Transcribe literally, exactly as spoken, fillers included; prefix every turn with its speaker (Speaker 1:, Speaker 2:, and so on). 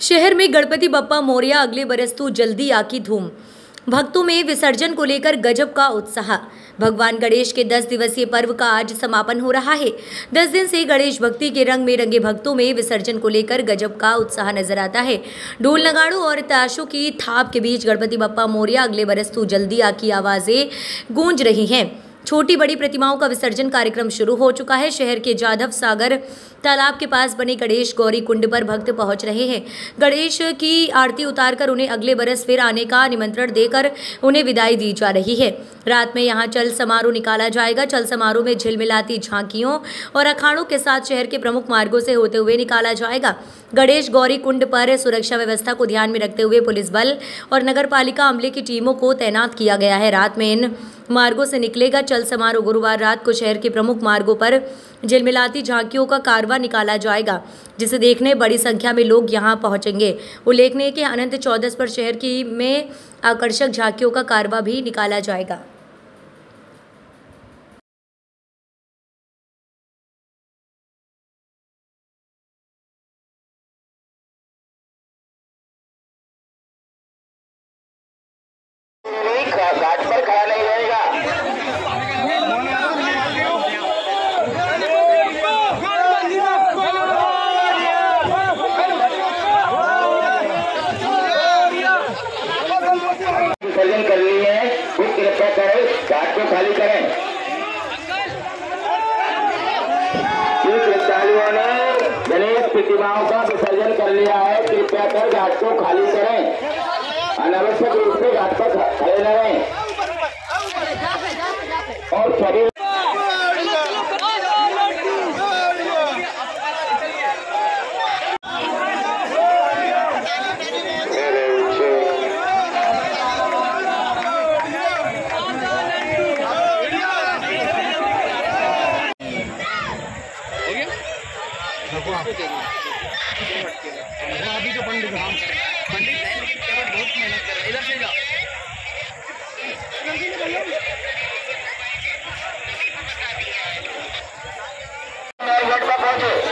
Speaker 1: शहर में गणपति बप्पा मोरया अगले बरस तो जल्दी आकी धूम। भक्तों में विसर्जन को लेकर गजब का उत्साह। भगवान गणेश के दस दिवसीय पर्व का आज समापन हो रहा है। दस दिन से गणेश भक्ति के रंग में रंगे भक्तों में विसर्जन को लेकर गजब का उत्साह नजर आता है। ढोल नगाड़ों और ताशों की थाप के बीच गणपति बप्पा मोरया अगले बरस तो जल्दी आकी आवाजें गूंज रही हैं। छोटी बड़ी प्रतिमाओं का विसर्जन कार्यक्रम शुरू हो चुका है। शहर के जाधव सागर तालाब के पास बने गणेश गौरी कुंड पर भक्त पहुंच रहे हैं। गणेश की आरती उतारकर उन्हें अगले बरस फिर आने का निमंत्रण देकर उन्हें विदाई दी जा रही है। रात में यहां चल समारोह निकाला जाएगा। चल समारोह में झिलमिलाती झांकियों और अखाड़ों के साथ शहर के प्रमुख मार्गों से होते हुए निकाला जाएगा। गणेश गौरी कुंड पर सुरक्षा व्यवस्था को ध्यान में रखते हुए पुलिस बल और नगर पालिका अमले की टीमों को तैनात किया गया है। रात में इन मार्गों से निकलेगा चल समारोह। गुरुवार रात को शहर के प्रमुख मार्गों पर झिलमिलाती झांकियों का कारवां निकाला जाएगा, जिसे देखने बड़ी संख्या में लोग यहां पहुंचेंगे। उल्लेखनीय है कि अनंत चौदस पर शहर की में आकर्षक झांकियों का कारवां भी निकाला जाएगा।
Speaker 2: घाट पर खड़ा नहीं रहेगा। विसर्जन कर ली है, कुछ कृपया करें घाट को खाली करें। श्रद्धालुओं ने गणेश प्रतिमाओं का विसर्जन कर लिया है, कृपया कर घाट को खाली करें। अनावश्यक रूप से घाट पर खड़े न रहें और सभी
Speaker 3: अभी तो पंडित पंडित है लेकिन बहुत मेहनत कर रहे हैं। इधर से जाओ।
Speaker 2: पहुंचे